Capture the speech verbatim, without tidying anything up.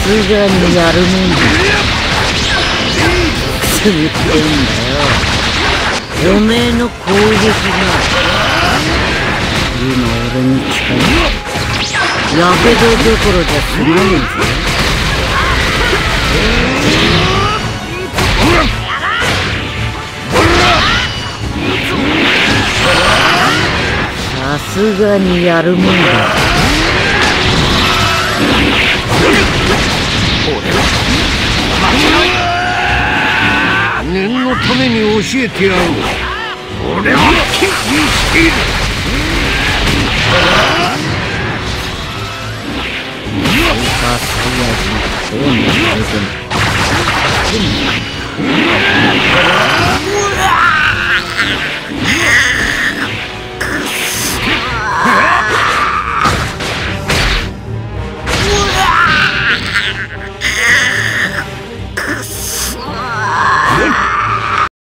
すがにやるもんだ。くすぐってんだよ、おめえの攻撃が。今俺に近いやけどどころじゃ済まねえぞ。さすがにやるもんだ。 念のために教えてやろう。俺は生きている。 スーパーサイヤ人どうも大変。